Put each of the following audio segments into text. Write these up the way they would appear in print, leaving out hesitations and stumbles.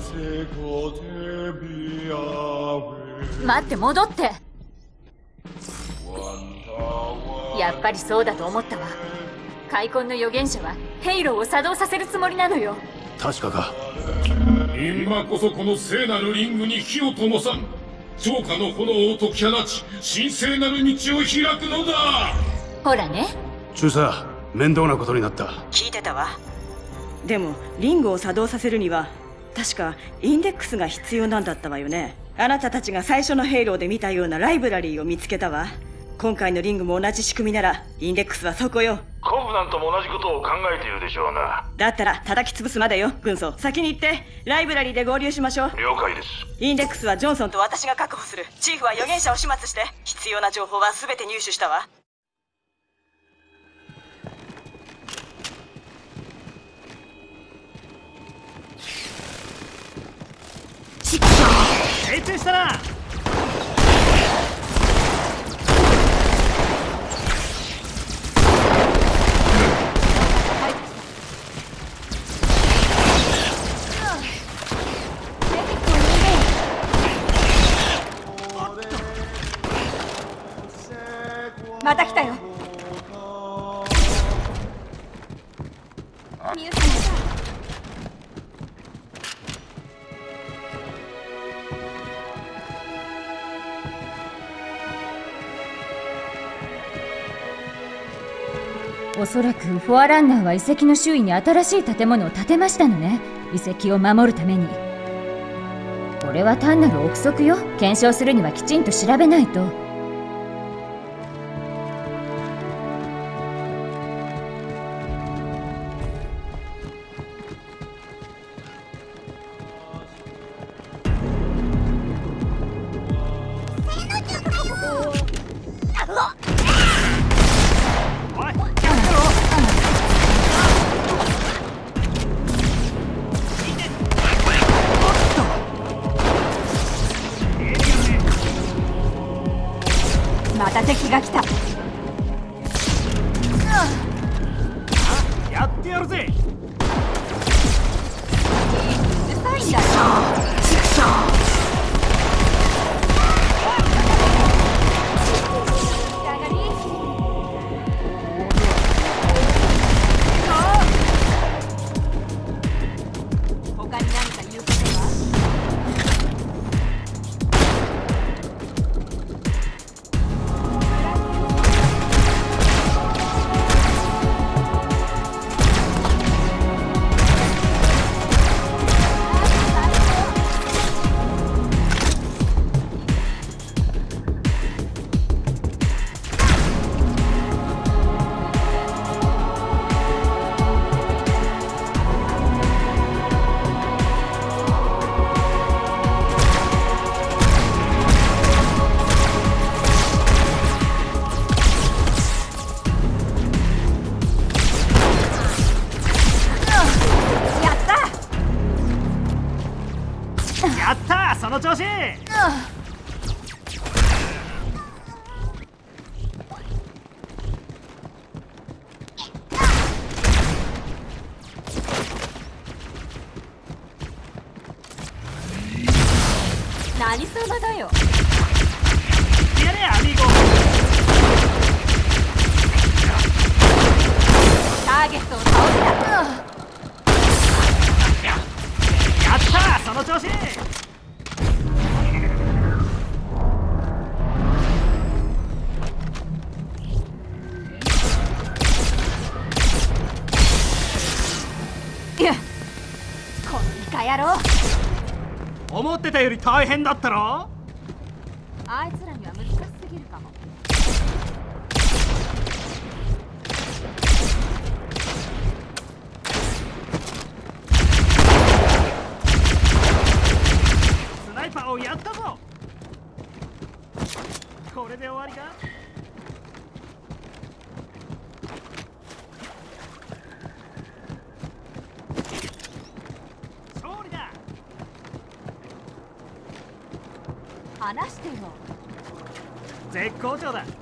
待って、戻って。やっぱりそうだと思ったわ。開墾の預言者はヘイローを作動させるつもりなのよ。 確かか。 今こそこの聖なるリングに火を灯さん。超過の炎を解き放ち、神聖なる道を開くのだ。 ほらね。 中佐、面倒なことになった。 聞いてたわ。でもリングを作動させるには確かインデックスが必要なんだったわよね。あなたたちが最初のヘイローで見たようなライブラリーを見つけたわ。今回のリングも同じ仕組みならインデックスはそこよ。 コブナントも同じことを考えているでしょうな。 だったら叩き潰すまでよ。軍曹、先に行ってライブラリーで合流しましょう。 了解です。 インデックスはジョンソンと私が確保する。チーフは預言者を始末して必要な情報は全て入手したわ。 命中したな。 また来たよ。ミュウさん。おそらくフォアランナーは遺跡の周囲に新しい建物を建てましたのね。遺跡を守るために。これは単なる憶測よ。検証するにはきちんと調べないと。また敵が来た。 やってやるぜ。 うるさいんだよ。他に何か言うことは？ やったー、その調子。 何様だよ。 やれアミーゴ。 ターゲットを倒した。 やったー、その調子。 いや、このイカ野郎。 思ってたより大変だったろ。 あいつらには難しすぎるかも。 スナイパーをやったぞ。これで終わりか。勝利だ。 話してよ。 絶好調だ。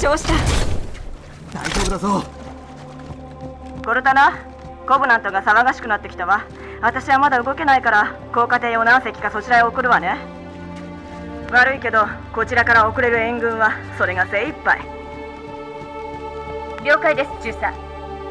傷した。 大丈夫だぞ。 コルタナ、コブナントが騒がしくなってきたわ。私はまだ動けないから降下艇を何隻かそちらへ送るわね。悪いけどこちらから送れる援軍はそれが精一杯。 了解です、中佐。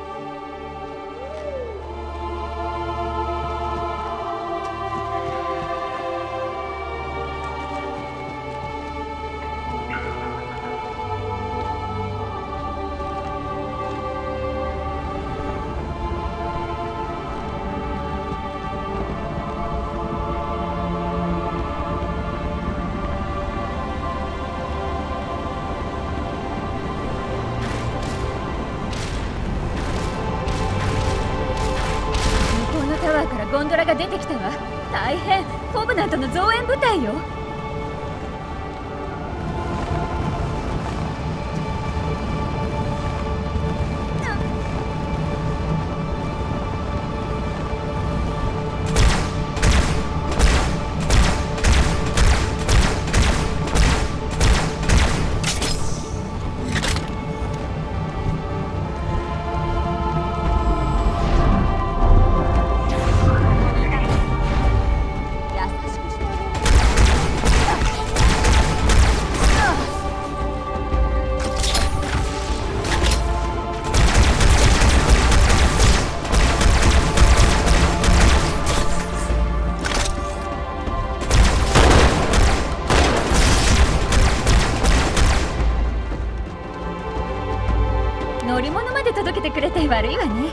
ゴンドラが出てきたわ。大変、コブナントの増援部隊よ。乗り物まで届けてくれて悪いわね。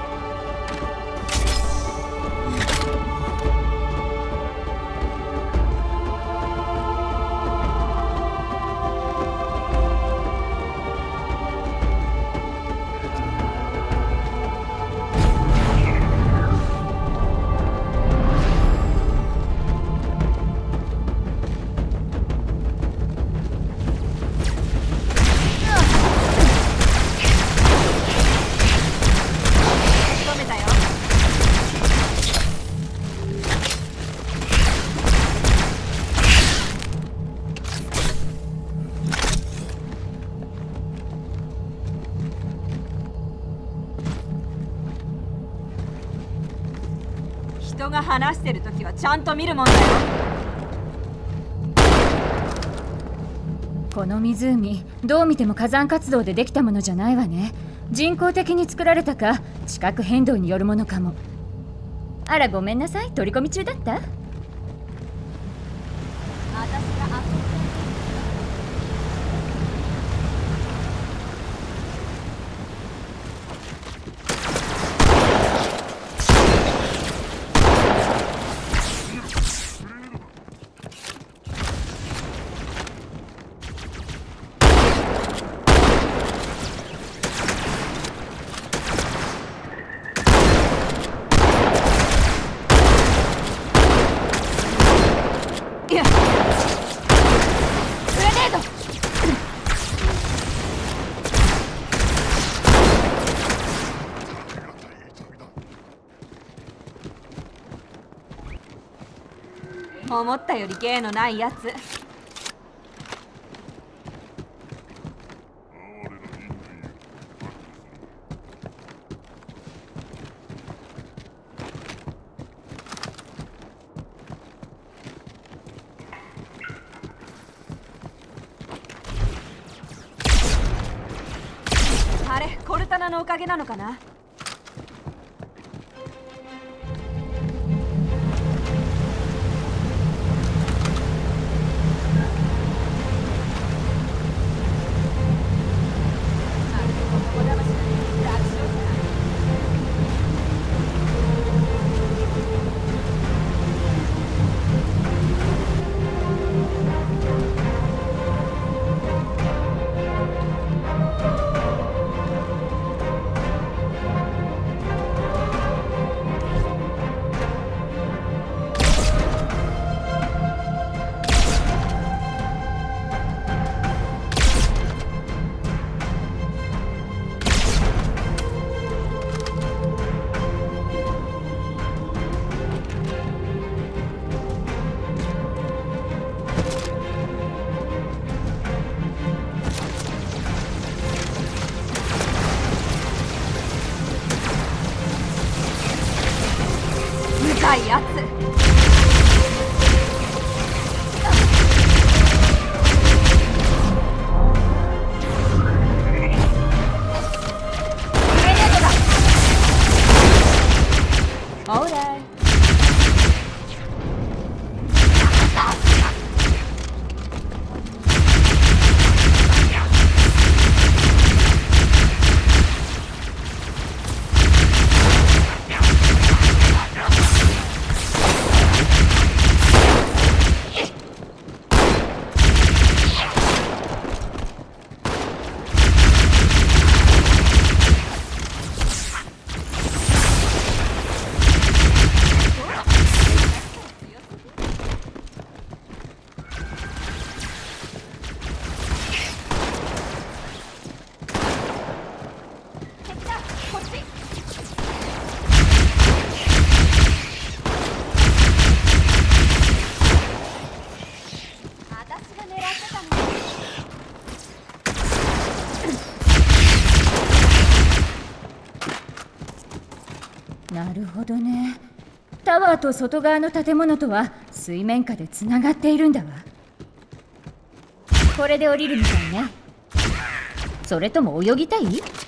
人が話してるときはちゃんと見るもんだよ。 この湖、どう見ても火山活動でできたものじゃないわね。人工的に作られたか、地殻変動によるものかも。あら、ごめんなさい、取り込み中だった？ 思ったより芸のないやつ。あれ、コルタナのおかげなのかな。 なるほどね。タワーと外側の建物とは水面下でつながっているんだわ。これで降りるみたいね。それとも泳ぎたい？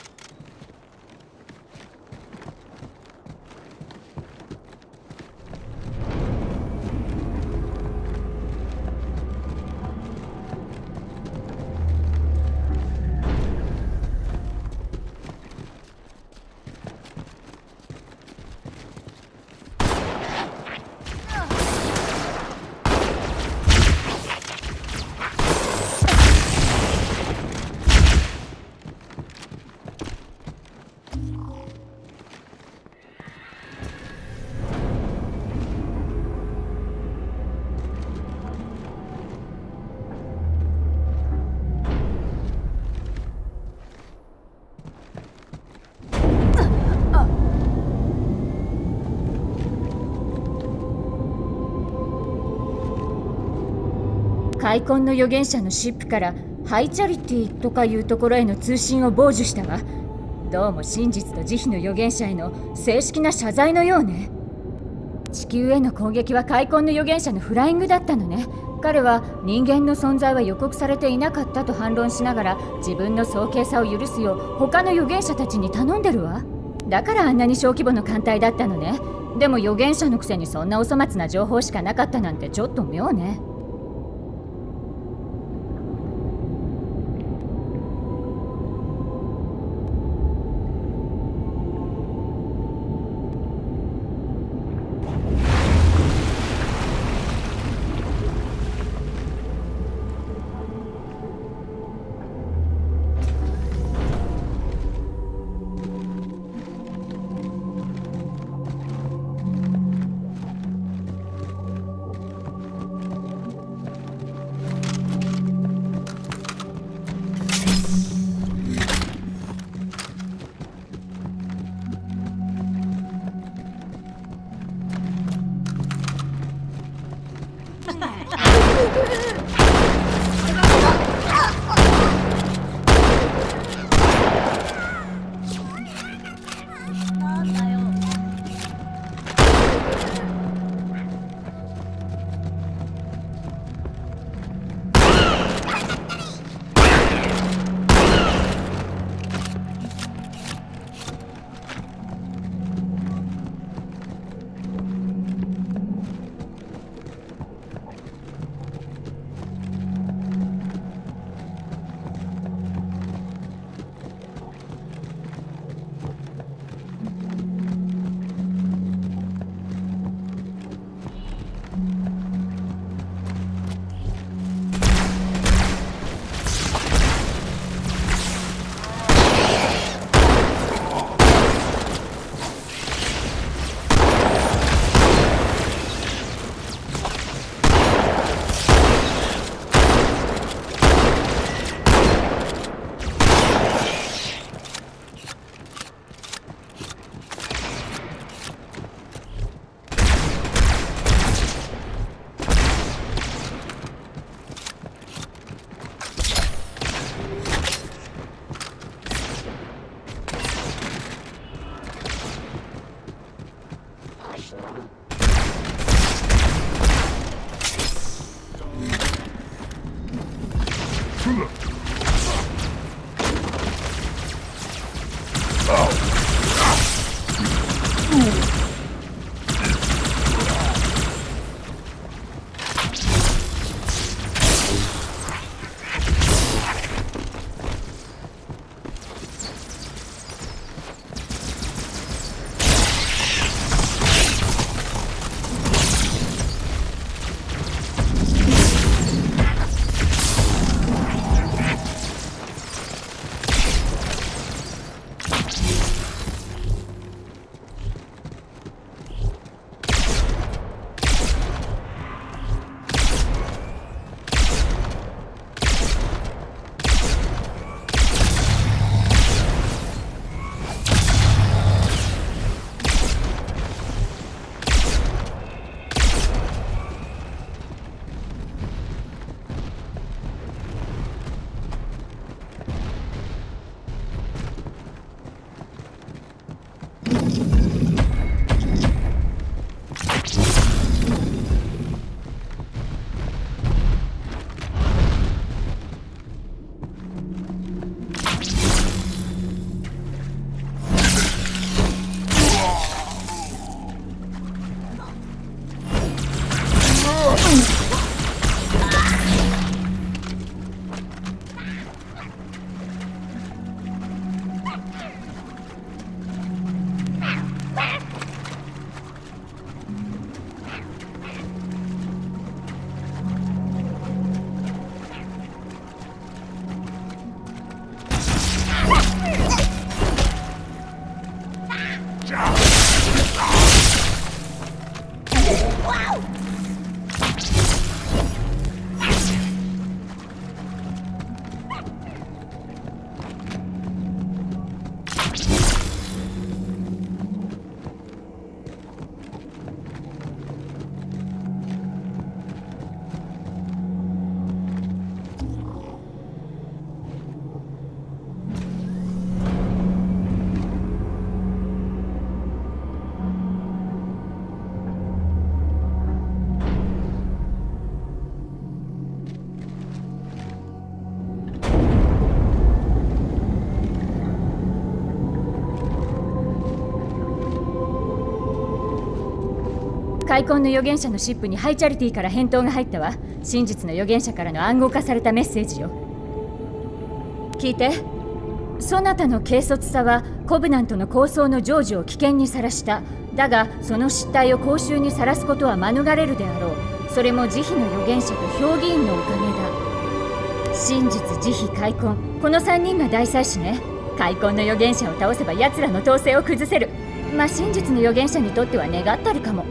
開墾の預言者のシップからハイチャリティとかいうところへの通信を傍受したわ。どうも真実と慈悲の預言者への正式な謝罪のようね。地球への攻撃は開墾の預言者のフライングだったのね。彼は人間の存在は予告されていなかったと反論しながら、自分の早計さを許すよう他の預言者たちに頼んでるわ。だからあんなに小規模の艦隊だったのね。でも預言者のくせにそんなお粗末な情報しかなかったなんてちょっと妙ね。 開墾の預言者のシップにハイチャリティから返答が入ったわ。真実の預言者からの暗号化されたメッセージよ。聞いて。そなたの軽率さはコブナントの構想の成就を危険にさらした。だがその失態を公衆にさらすことは免れるであろう。それも慈悲の預言者と評議員のおかげだ。真実、慈悲、開墾、この3人が大祭司ね。開墾の預言者を倒せば奴らの統制を崩せる。まあ真実の預言者にとっては願ったりかも。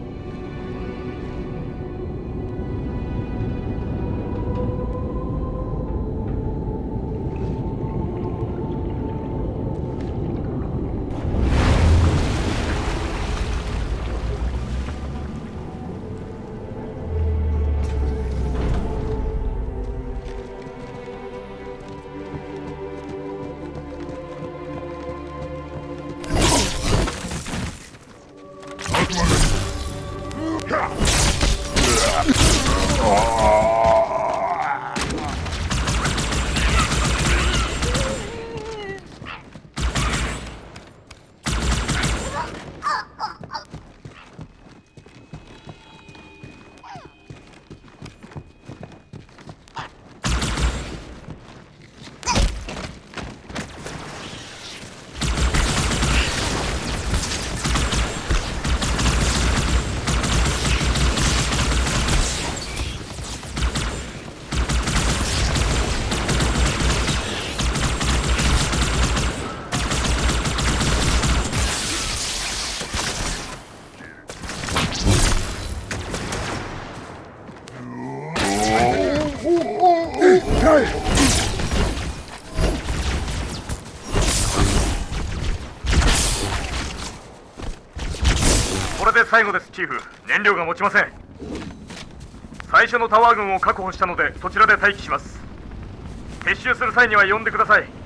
これで最後です。チーフ、燃料が持ちません。最初のタワー群を確保したのでそちらで待機します。撤収する際には呼んでください。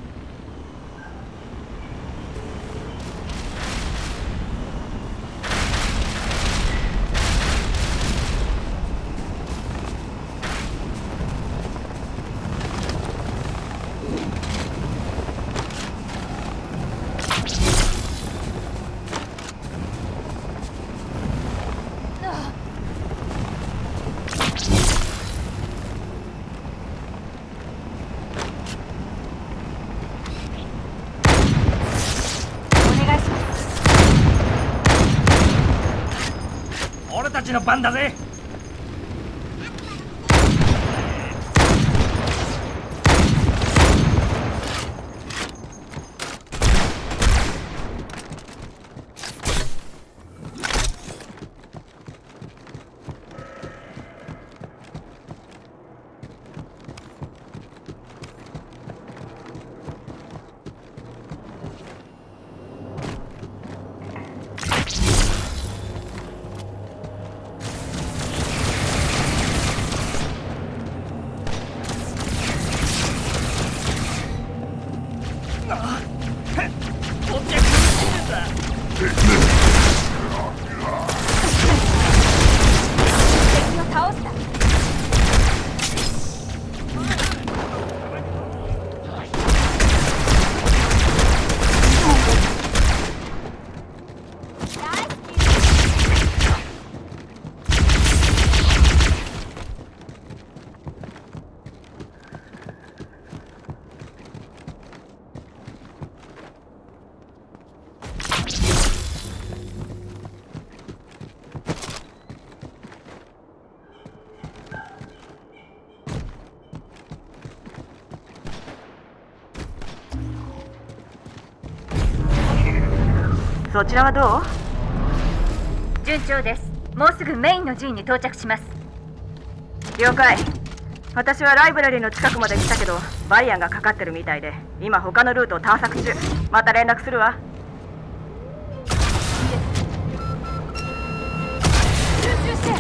俺たちの番だぜ。 そちらはどう？ 順調です。もうすぐメインの陣に到着します。 了解。私はライブラリーの近くまで来たけどバリアンがかかってるみたいで今他のルートを探索中。また連絡するわ。 集中して。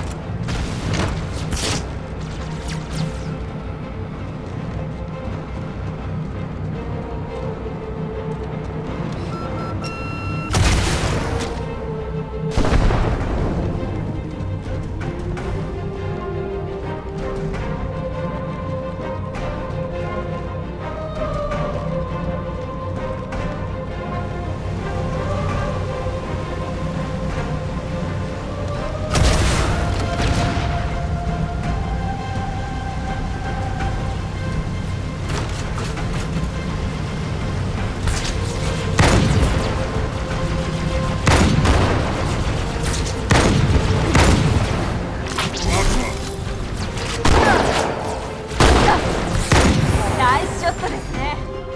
ナイスショットですね。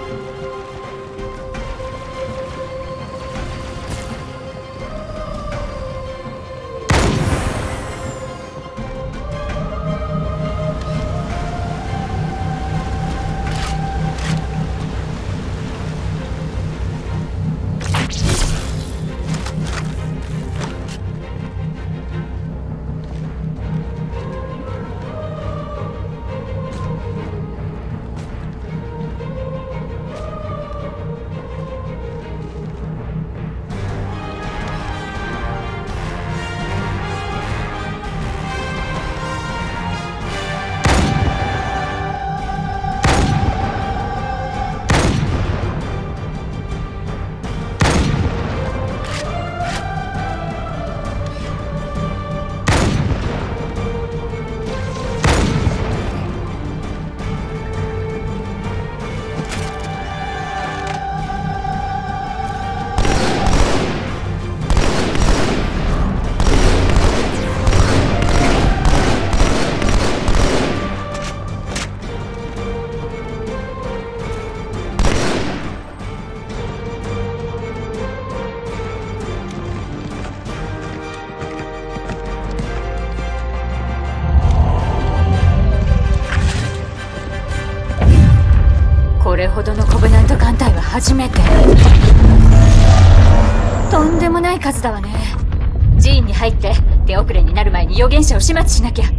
これほどのコベナント艦隊は初めて。とんでもない数だわね。寺院に入って手遅れになる前に預言者を始末しなきゃ。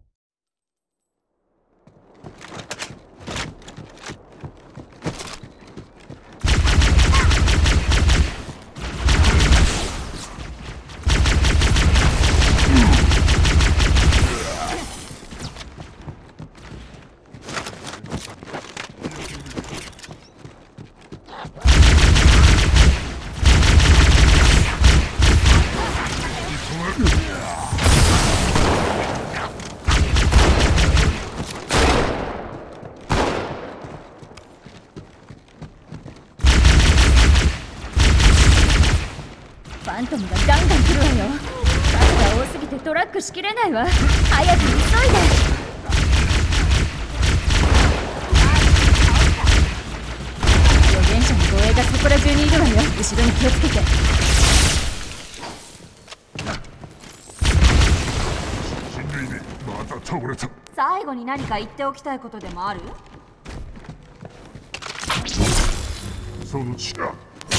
ファントムがガンガン来るわよ。数が多すぎてトラックしきれないわ。早く急いで。預言者の護衛がそこら中にいるわよ。後ろに気をつけて。 最後に何か言っておきたいことでもある？ その力。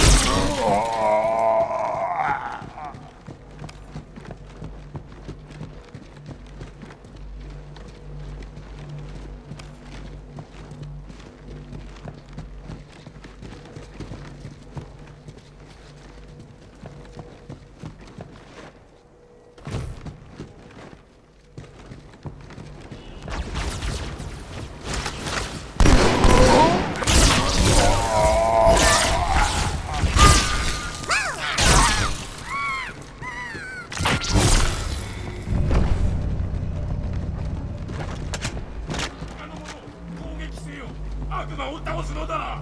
悪魔を倒すのだ。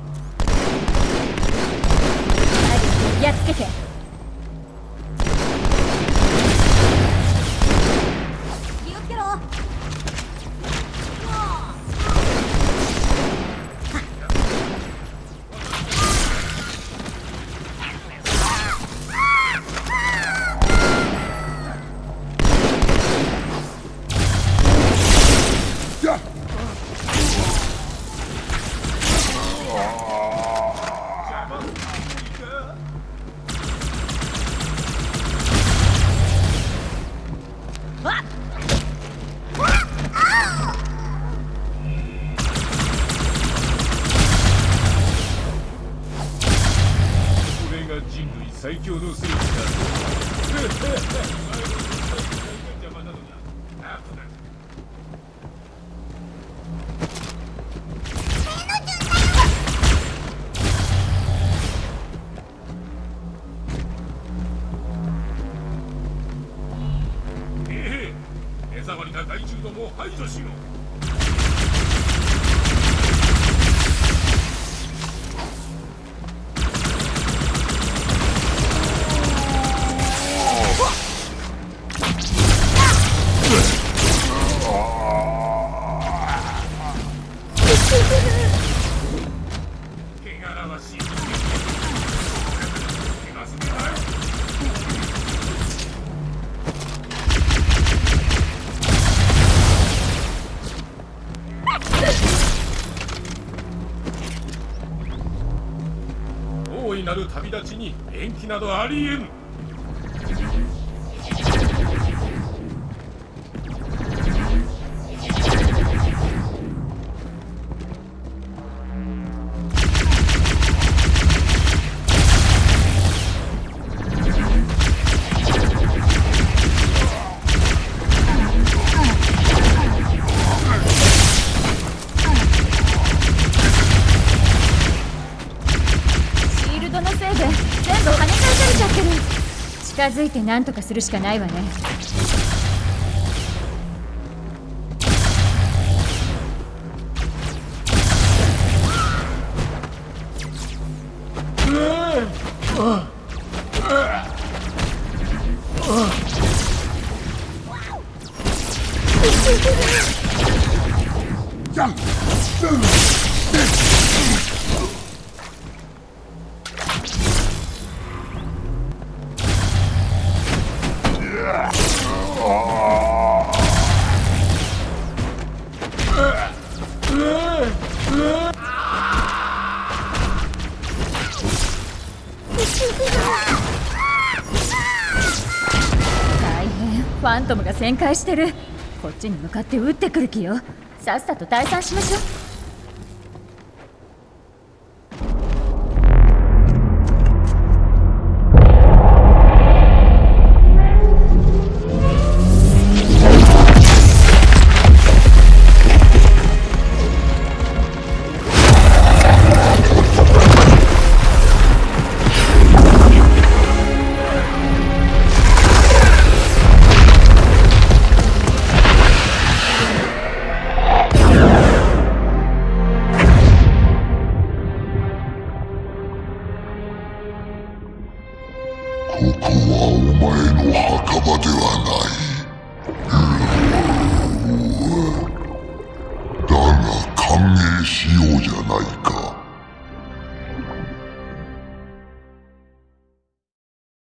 やっつけて。 気をつけろ。 最強の戦士だ。目障りな害虫どもを排除しろ。大いなる旅立ちに延期などありえん。 近づいて何とかするしかないわね。大変、ファントムが旋回してる。こっちに向かって撃ってくる気よ。さっさと退散しましょう。 歓迎しようじゃないか。